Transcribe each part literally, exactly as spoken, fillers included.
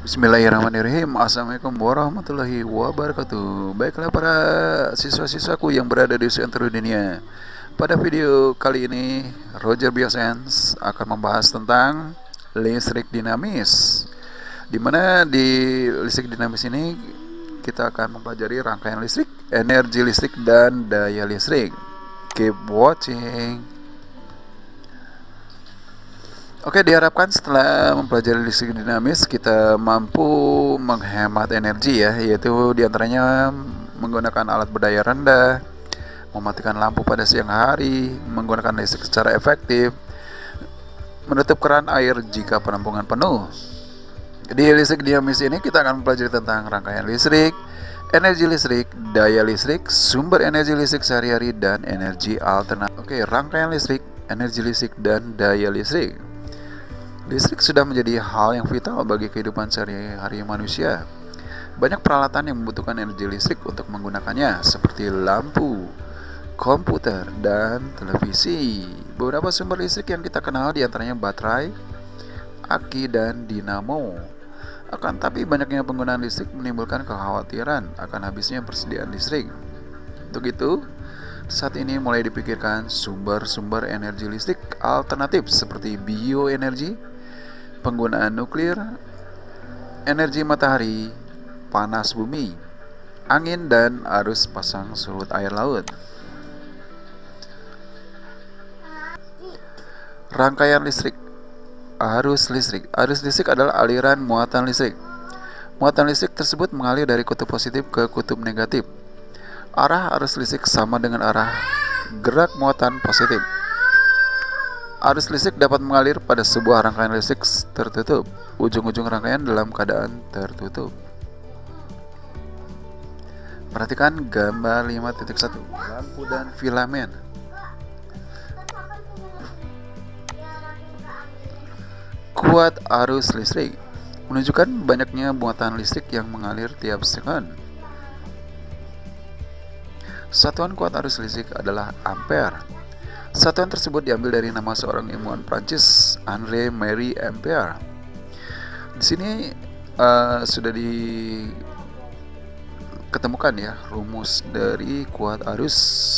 Bismillahirrahmanirrahim. Assalamualaikum warahmatullahi wabarakatuh. Baiklah para siswa-siswaku yang berada di seluruh dunia. Pada video kali ini Roger Biosens akan membahas tentang listrik dinamis. Dimana di listrik dinamis ini kita akan mempelajari rangkaian listrik, energi listrik, dan daya listrik. Keep watching. Oke, diharapkan setelah mempelajari listrik dinamis kita mampu menghemat energi ya, yaitu diantaranya menggunakan alat berdaya rendah, mematikan lampu pada siang hari, menggunakan listrik secara efektif, menutup keran air jika penampungan penuh. Di listrik dinamis ini kita akan mempelajari tentang rangkaian listrik, energi listrik, daya listrik, sumber energi listrik sehari-hari, dan energi alternatif. Oke, rangkaian listrik, energi listrik, dan daya listrik. Listrik sudah menjadi hal yang vital bagi kehidupan sehari-hari manusia. Banyak peralatan yang membutuhkan energi listrik untuk menggunakannya, seperti lampu, komputer, dan televisi. Beberapa sumber listrik yang kita kenal diantaranya baterai, aki, dan dinamo. Akan tapi banyaknya penggunaan listrik menimbulkan kekhawatiran akan habisnya persediaan listrik. Untuk itu, saat ini mulai dipikirkan sumber-sumber energi listrik alternatif seperti bioenergi, penggunaan nuklir, energi matahari, panas bumi, angin, dan arus pasang surut air laut. Rangkaian listrik. Arus listrik. Arus listrik adalah aliran muatan listrik. Muatan listrik tersebut mengalir dari kutub positif ke kutub negatif. Arah arus listrik sama dengan arah gerak muatan positif. Arus listrik dapat mengalir pada sebuah rangkaian listrik tertutup. Ujung-ujung rangkaian dalam keadaan tertutup. Perhatikan gambar lima titik satu, lampu dan filamen. Kuat arus listrik menunjukkan banyaknya muatan listrik yang mengalir tiap sekon. Satuan kuat arus listrik adalah ampere. Satuan tersebut diambil dari nama seorang ilmuwan Prancis, André Marie Ampère. Di sini uh, sudah diketemukan ya rumus dari kuat arus.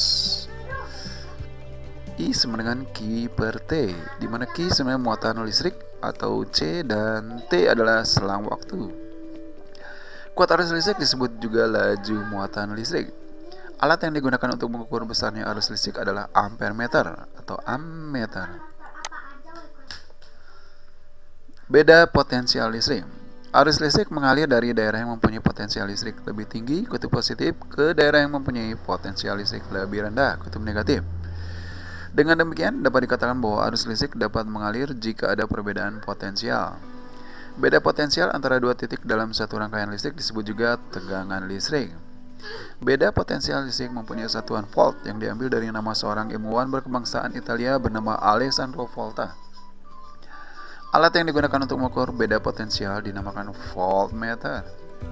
I sama dengan Q per T, di mana Q sebenarnya muatan listrik atau C, dan T adalah selang waktu. Kuat arus listrik disebut juga laju muatan listrik. Alat yang digunakan untuk mengukur besarnya arus listrik adalah ampermeter atau ammeter. Beda potensial listrik. Arus listrik mengalir dari daerah yang mempunyai potensial listrik lebih tinggi, kutub positif, ke daerah yang mempunyai potensial listrik lebih rendah, kutub negatif. Dengan demikian, dapat dikatakan bahwa arus listrik dapat mengalir jika ada perbedaan potensial. Beda potensial antara dua titik dalam satu rangkaian listrik disebut juga tegangan listrik. Beda potensial listrik mempunyai satuan volt yang diambil dari nama seorang ilmuwan berkebangsaan Italia bernama Alessandro Volta. Alat yang digunakan untuk mengukur beda potensial dinamakan voltmeter.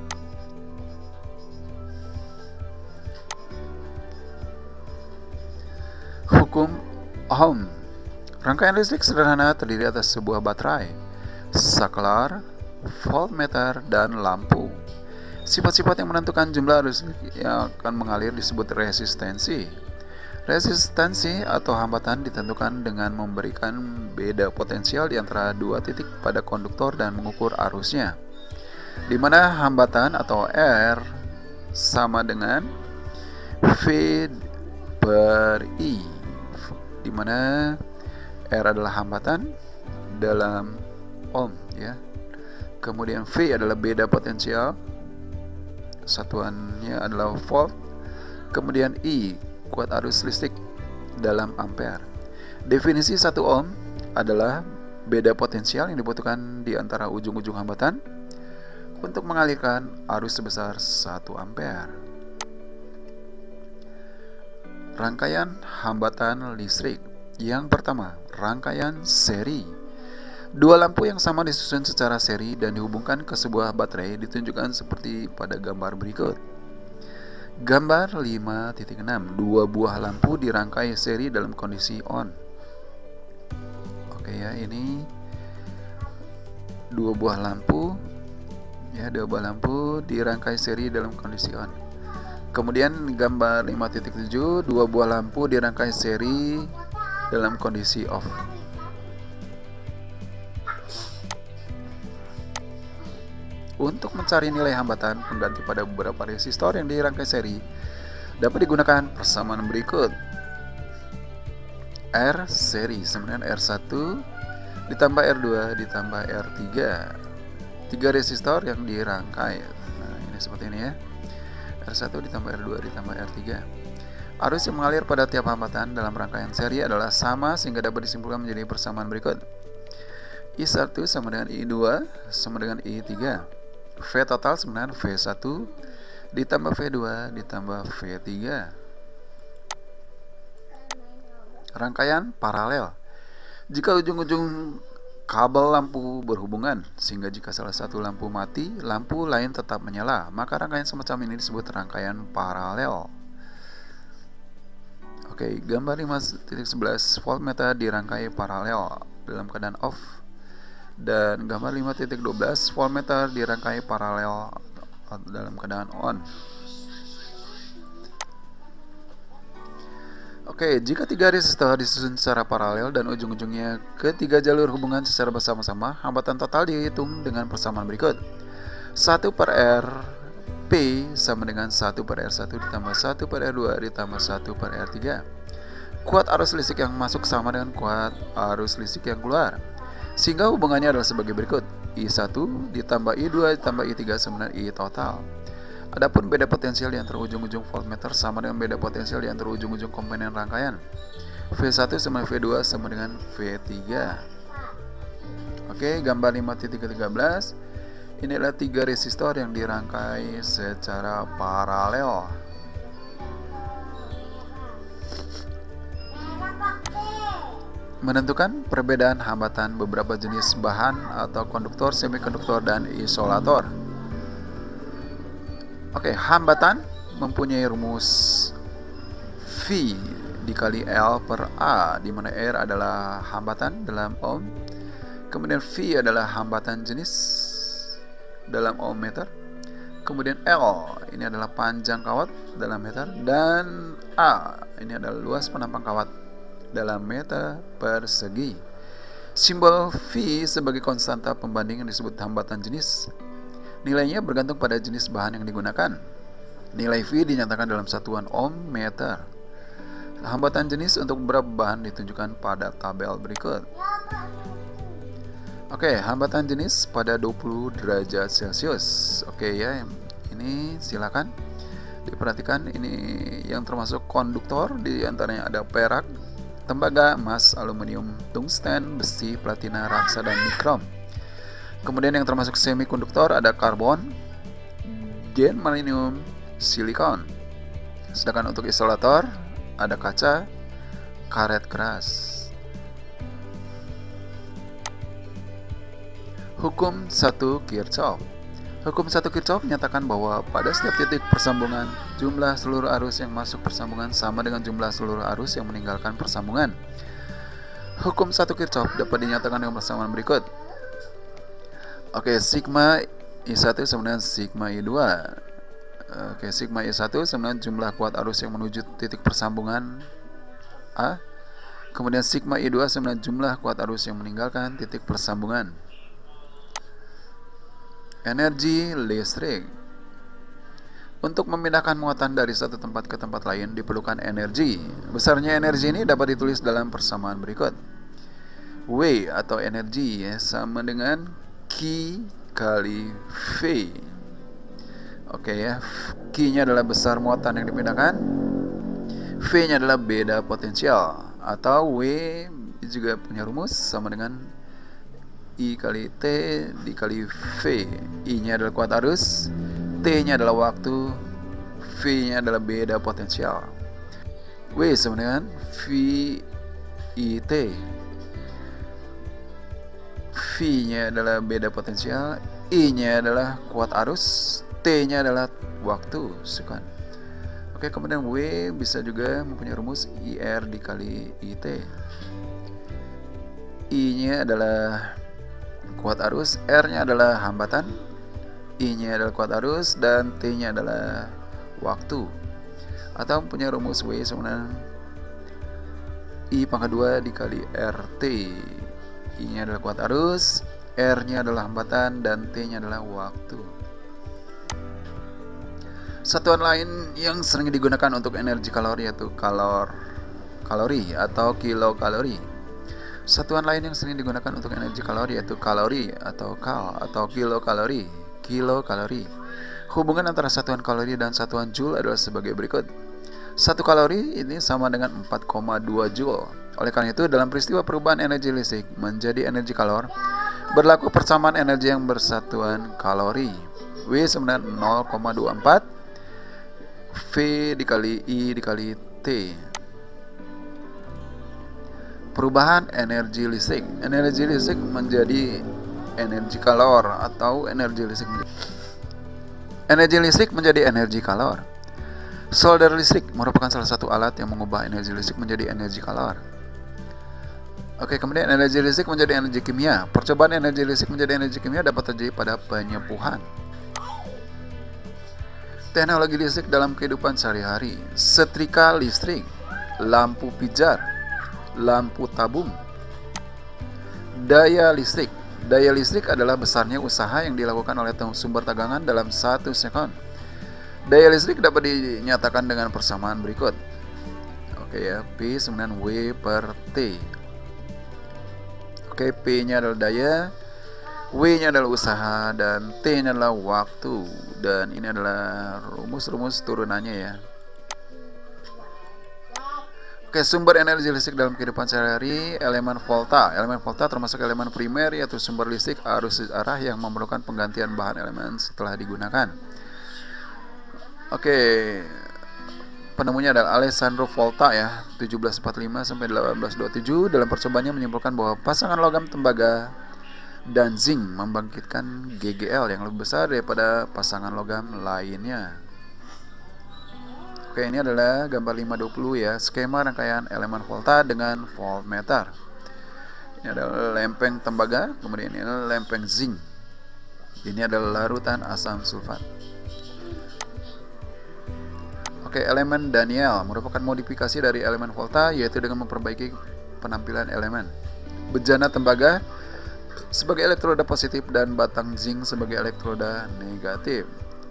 Hukum Ohm. Rangkaian listrik sederhana terdiri atas sebuah baterai, saklar, voltmeter, dan lampu. Sifat-sifat yang menentukan jumlah arus yang akan mengalir disebut resistensi. Resistensi atau hambatan ditentukan dengan memberikan beda potensial di antara dua titik pada konduktor dan mengukur arusnya, di mana hambatan atau R sama dengan V per I, di mana R adalah hambatan dalam ohm ya. Kemudian V adalah beda potensial, satuannya adalah volt. Kemudian I, kuat arus listrik dalam ampere. Definisi satu ohm adalah beda potensial yang dibutuhkan di antara ujung-ujung hambatan untuk mengalirkan arus sebesar satu ampere. Rangkaian hambatan listrik. Yang pertama, rangkaian seri. Dua lampu yang sama disusun secara seri dan dihubungkan ke sebuah baterai ditunjukkan seperti pada gambar berikut. Gambar lima titik enam. Dua buah lampu dirangkai seri dalam kondisi on. Oke ya, ini dua buah lampu Ya, dua buah lampu dirangkai seri dalam kondisi on. Kemudian gambar lima titik tujuh, dua buah lampu dirangkai seri dalam kondisi off. Untuk mencari nilai hambatan pengganti pada beberapa resistor yang dirangkai seri, dapat digunakan persamaan berikut. R seri sama dengan R satu ditambah R dua ditambah R tiga. Tiga resistor yang dirangkai. Nah, ini seperti ini ya. R satu ditambah R dua ditambah R tiga. Arus yang mengalir pada tiap hambatan dalam rangkaian seri adalah sama sehingga dapat disimpulkan menjadi persamaan berikut. I satu sama dengan I dua sama dengan I tiga. V total sama dengan V satu ditambah V dua ditambah V tiga. Rangkaian paralel. Jika ujung-ujung kabel lampu berhubungan, sehingga jika salah satu lampu mati, lampu lain tetap menyala, maka rangkaian semacam ini disebut rangkaian paralel. Oke, gambar lima titik sebelas voltmeter dirangkai paralel dalam keadaan off. Dan gambar lima titik dua belas voltmeter dirangkai paralel dalam keadaan on. Oke, jika tiga resistor disusun secara paralel dan ujung-ujungnya ketiga jalur hubungan secara bersama-sama, hambatan total dihitung dengan persamaan berikut. satu per R P sama dengan satu per R satu ditambah satu per R dua ditambah satu per R tiga. Kuat arus listrik yang masuk sama dengan kuat arus listrik yang keluar, sehingga hubungannya adalah sebagai berikut. I satu ditambah I dua ditambah I tiga sama dengan I total. Adapun beda potensial di antara ujung-ujung voltmeter sama dengan beda potensial di antara ujung-ujung komponen rangkaian. V satu sama V dua sama dengan V tiga. Oke, gambar lima titik tiga belas. Inilah tiga resistor yang dirangkai secara paralel. Menentukan perbedaan hambatan beberapa jenis bahan atau konduktor, semikonduktor, dan isolator. Oke, hambatan mempunyai rumus V dikali L per A, di mana R adalah hambatan dalam ohm, kemudian V adalah hambatan jenis dalam ohm meter, kemudian L ini adalah panjang kawat dalam meter, dan A ini adalah luas penampang kawat dalam meter persegi. Simbol V sebagai konstanta pembanding yang disebut hambatan jenis. Nilainya bergantung pada jenis bahan yang digunakan. Nilai V dinyatakan dalam satuan ohm meter. Hambatan jenis untuk beberapa bahan ditunjukkan pada tabel berikut. Oke, hambatan jenis pada dua puluh derajat Celcius. Oke ya, ini silakan diperhatikan. Ini yang termasuk konduktor, di antaranya ada perak, tembaga, emas, aluminium, tungsten, besi, platina, raksa, dan nikrom. Kemudian yang termasuk semikonduktor ada karbon, germanium, silikon. Sedangkan untuk isolator ada kaca, karet keras. Hukum satu Kirchhoff. Hukum satu Kirchhoff menyatakan bahwa pada setiap titik persambungan, jumlah seluruh arus yang masuk persambungan sama dengan jumlah seluruh arus yang meninggalkan persambungan. Hukum satu Kirchhoff dapat dinyatakan dengan persamaan berikut. Oke, sigma I satu sama dengan sigma I dua. Oke, sigma I satu sama dengan jumlah kuat arus yang menuju titik persambungan A. Kemudian sigma I dua sama dengan jumlah kuat arus yang meninggalkan titik persambungan. Energi listrik. Untuk memindahkan muatan dari satu tempat ke tempat lain diperlukan energi. Besarnya energi ini dapat ditulis dalam persamaan berikut. W atau energi ya, sama dengan Q kali V. Oke ya, Q-nya adalah besar muatan yang dipindahkan, V-nya adalah beda potensial, atau W juga punya rumus sama dengan I kali T dikali V. I-nya adalah kuat arus, T-nya adalah waktu, V-nya adalah beda potensial. W sama dengan V I T. V-nya adalah beda potensial, I-nya adalah kuat arus, T-nya adalah waktu sekon. Oke, kemudian W bisa juga mempunyai rumus I R dikali I T. I-nya adalah kuat arus, R-nya adalah hambatan, I-nya adalah kuat arus, dan T-nya adalah waktu. Atau punya rumus W sama dengan I pangkat dua dikali R T. I-nya adalah kuat arus, R-nya adalah hambatan, dan T-nya adalah waktu. Satuan lain yang sering digunakan untuk energi kalori yaitu kalor kalori atau kilokalori. Satuan lain yang sering digunakan untuk energi kalori yaitu kalori atau kal atau kilokalori. Kilokalori. Hubungan antara satuan kalori dan satuan joule adalah sebagai berikut. Satu kalori ini sama dengan empat koma dua joule. Oleh karena itu, dalam peristiwa perubahan energi listrik menjadi energi kalor, berlaku persamaan energi yang bersatuan kalori. W sama dengan nol koma dua empat V dikali I dikali T. Perubahan energi listrik. Energi listrik menjadi energi kalor atau energi listrik menjadi energi listrik menjadi energi kalor. Solder listrik merupakan salah satu alat yang mengubah energi listrik menjadi energi kalor. Oke, kemudian energi listrik menjadi energi kimia. Percobaan energi listrik menjadi energi kimia dapat terjadi pada penyepuhan. Teknologi listrik dalam kehidupan sehari-hari. Setrika listrik, lampu pijar, lampu tabung. Daya listrik. Daya listrik adalah besarnya usaha yang dilakukan oleh sumber tegangan dalam satu sekon. Daya listrik dapat dinyatakan dengan persamaan berikut. Oke ya, P sama dengan W per T. Oke, P-nya adalah daya, W-nya adalah usaha, dan T-nya adalah waktu. Dan ini adalah rumus-rumus turunannya ya. Oke, sumber energi listrik dalam kehidupan sehari-hari, elemen volta. Elemen volta termasuk elemen primer, yaitu sumber listrik arus arah yang memerlukan penggantian bahan elemen setelah digunakan. Oke, penemunya adalah Alessandro Volta ya, tujuh belas empat puluh lima sampai delapan belas dua puluh tujuh. Dalam percobaannya menyimpulkan bahwa pasangan logam tembaga dan zinc membangkitkan G G L yang lebih besar daripada pasangan logam lainnya. Oke, ini adalah gambar lima dua puluh ya, skema rangkaian elemen volta dengan voltmeter. Ini adalah lempeng tembaga, kemudian ini adalah lempeng zinc. Ini adalah larutan asam sulfat. Oke, elemen Daniel merupakan modifikasi dari elemen volta, yaitu dengan memperbaiki penampilan elemen. Bejana tembaga sebagai elektroda positif dan batang zinc sebagai elektroda negatif.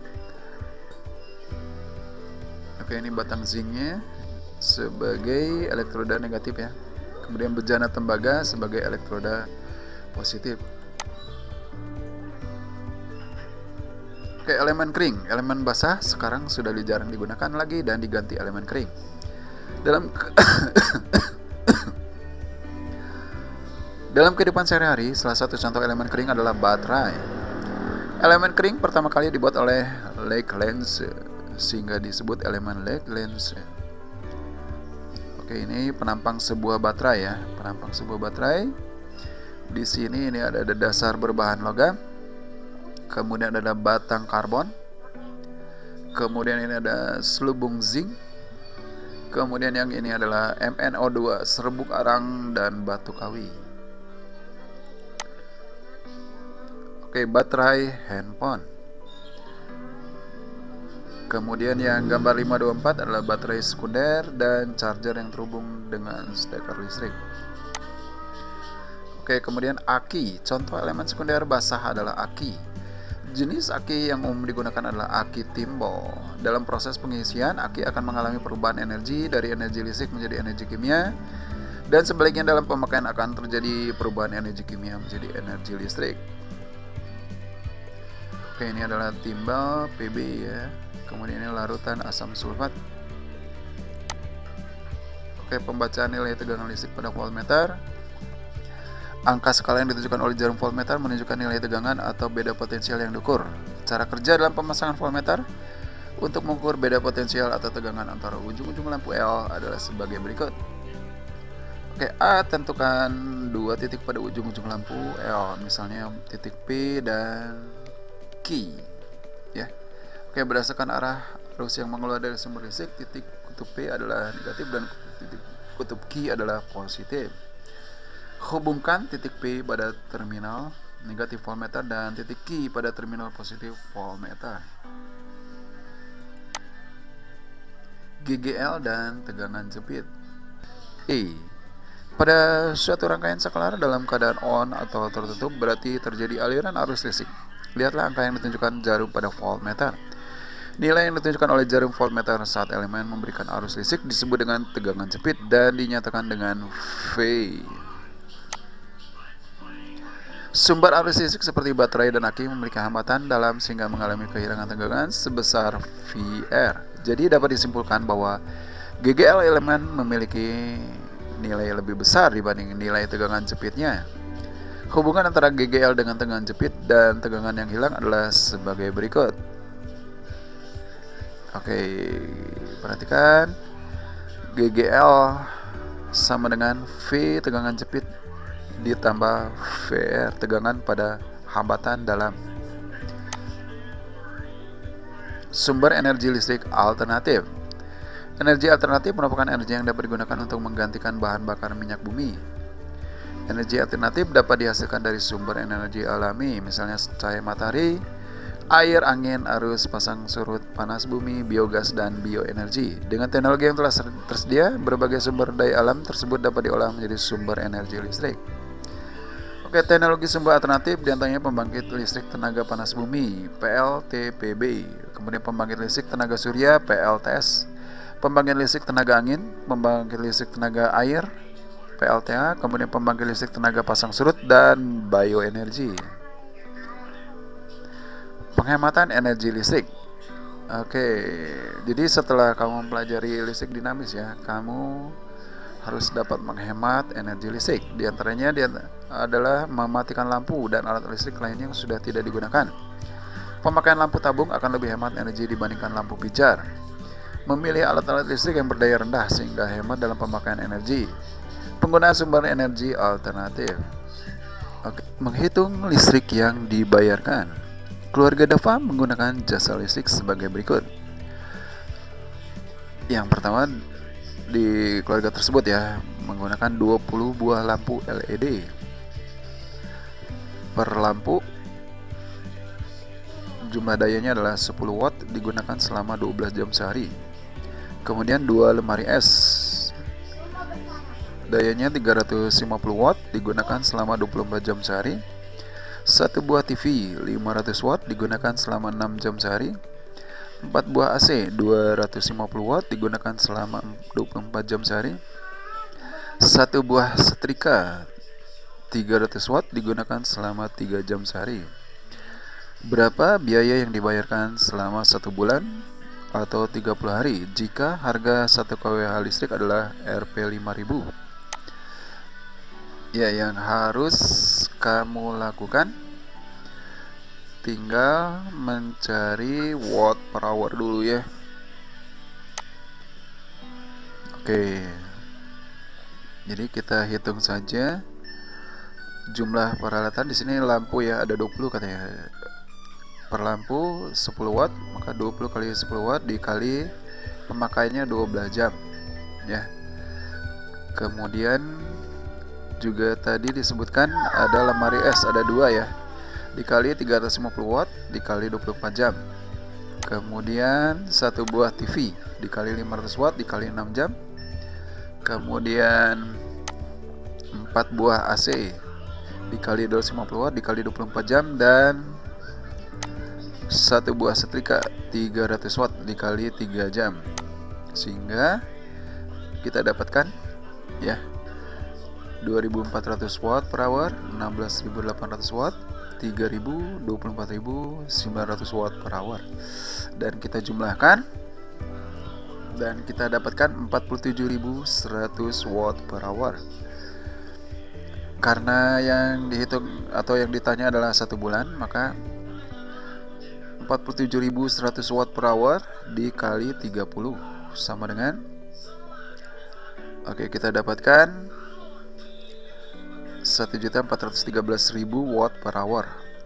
Oke, ini batang zincnya sebagai elektroda negatif ya. Kemudian bejana tembaga sebagai elektroda positif. Oke, elemen kering, elemen basah sekarang sudah jarang digunakan lagi dan diganti elemen kering. Dalam Dalam kehidupan sehari-hari, salah satu contoh elemen kering adalah baterai. Elemen kering pertama kali dibuat oleh Lagrange sehingga disebut elemen Lagrange. Oke, ini penampang sebuah baterai ya, penampang sebuah baterai. Di sini ini ada dasar berbahan logam. Kemudian ada batang karbon. Kemudian ini ada selubung zinc. Kemudian yang ini adalah M n O dua, serbuk arang dan batu kawi. Oke, baterai handphone. Kemudian yang gambar lima dua empat adalah baterai sekunder dan charger yang terhubung dengan steker listrik. Oke, kemudian aki. Contoh elemen sekunder basah adalah aki. Jenis aki yang umum digunakan adalah aki timbal. Dalam proses pengisian, aki akan mengalami perubahan energi dari energi listrik menjadi energi kimia, dan sebaliknya dalam pemakaian akan terjadi perubahan energi kimia menjadi energi listrik. Oke, ini adalah timbal P B ya. Kemudian ini larutan asam sulfat. Oke, pembacaan nilai tegangan listrik pada voltmeter. Angka skala yang ditunjukkan oleh jarum voltmeter menunjukkan nilai tegangan atau beda potensial yang diukur. Cara kerja dalam pemasangan voltmeter untuk mengukur beda potensial atau tegangan antara ujung-ujung lampu L adalah sebagai berikut. Oke, A, tentukan dua titik pada ujung-ujung lampu L, misalnya titik P dan Q ya. Oke, berdasarkan arah arus yang mengeluar dari sumber listrik, titik kutub P adalah negatif dan titik kutub Q adalah positif. Hubungkan titik P pada terminal negatif voltmeter dan titik Q pada terminal positif voltmeter. G G L dan tegangan jepit. E. Pada suatu rangkaian saklar dalam keadaan on atau tertutup berarti terjadi aliran arus listrik. Lihatlah angka yang ditunjukkan jarum pada voltmeter. Nilai yang ditunjukkan oleh jarum voltmeter saat elemen memberikan arus listrik disebut dengan tegangan jepit dan dinyatakan dengan V. Sumber arus listrik seperti baterai dan aki memiliki hambatan dalam sehingga mengalami kehilangan tegangan sebesar V R. Jadi dapat disimpulkan bahwa G G L elemen memiliki nilai lebih besar dibanding nilai tegangan jepitnya. Hubungan antara G G L dengan tegangan jepit dan tegangan yang hilang adalah sebagai berikut. Oke, perhatikan G G L sama dengan V tegangan jepit ditambah V R tegangan pada hambatan dalam. Sumber energi listrik alternatif. Energi alternatif merupakan energi yang dapat digunakan untuk menggantikan bahan bakar minyak bumi. Energi alternatif dapat dihasilkan dari sumber energi alami, misalnya cahaya matahari, air, angin, arus, pasang surut panas bumi, biogas, dan bioenergi. Dengan teknologi yang telah tersedia, berbagai sumber daya alam tersebut dapat diolah menjadi sumber energi listrik. Oke, teknologi sumber alternatif diantaranya pembangkit listrik tenaga panas bumi P L T P B, kemudian pembangkit listrik tenaga surya P L T S, pembangkit listrik tenaga angin, pembangkit listrik tenaga air P L T A, kemudian pembangkit listrik tenaga pasang surut, dan bioenergi. Penghematan energi listrik. Oke, jadi setelah kamu mempelajari listrik dinamis ya, kamu harus dapat menghemat energi listrik. Di antaranya dia adalah mematikan lampu dan alat listrik lainnya yang sudah tidak digunakan. Pemakaian lampu tabung akan lebih hemat energi dibandingkan lampu pijar. Memilih alat-alat listrik yang berdaya rendah sehingga hemat dalam pemakaian energi. Penggunaan sumber energi alternatif. Oke. Menghitung listrik yang dibayarkan. Keluarga Dava menggunakan jasa listrik sebagai berikut. Yang pertama, di keluarga tersebut ya menggunakan dua puluh buah lampu L E D. Per lampu jumlah dayanya adalah sepuluh watt, digunakan selama dua belas jam sehari. Kemudian dua lemari es, dayanya tiga ratus lima puluh watt, digunakan selama dua puluh empat jam sehari. Satu buah T V lima ratus watt, digunakan selama enam jam sehari. Empat buah A C dua ratus lima puluh watt, digunakan selama dua puluh empat jam sehari. Satu buah setrika tiga ratus watt, digunakan selama tiga jam sehari. Berapa biaya yang dibayarkan selama satu bulan atau tiga puluh hari jika harga satu kilowatt listrik adalah R P lima ribu? Ya, yang harus kamu lakukan tinggal mencari watt per hour dulu ya. Oke, jadi kita hitung saja jumlah peralatan. Di sini lampu ya ada dua puluh katanya. Per lampu sepuluh watt, maka dua puluh kali sepuluh watt dikali pemakaiannya dua belas jam ya. Kemudian juga tadi disebutkan ada lemari es, ada dua ya, dikali tiga ratus lima puluh watt dikali dua puluh empat jam. Kemudian satu buah T V dikali lima ratus watt dikali enam jam. Kemudian empat buah A C dikali dua ratus lima puluh watt dikali dua puluh empat jam, dan satu buah setrika tiga ratus watt dikali tiga jam, sehingga kita dapatkan ya dua ribu empat ratus watt per hour, enam belas ribu delapan ratus watt, tiga ribu, dua puluh empat ribu sembilan ratus watt per hour. Dan kita jumlahkan dan kita dapatkan empat puluh tujuh ribu seratus watt per hour. Karena yang dihitung atau yang ditanya adalah satu bulan, maka empat puluh tujuh ribu seratus watt per hour dikali tiga puluh sama dengan, oke, kita dapatkan satu juta empat ratus tiga belas ribu watt per hour.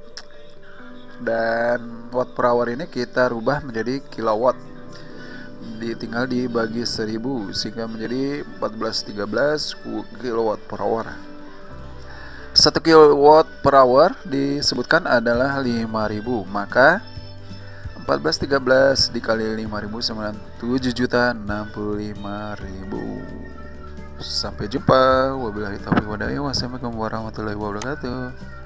Dan watt per hour ini kita rubah menjadi kilowatt, ditinggal dibagi seribu sehingga menjadi empat belas tiga belas kilowatt per hour. Satu kilowatt per hour disebutkan adalah lima ribu, maka empat belas tiga belas dikali lima ribu sembilan puluh tujuh juta enam puluh lima ribu. Sampai jumpa. Wabillahi taufiq walhidayah. Wassalamualaikum warahmatullahi wabarakatuh.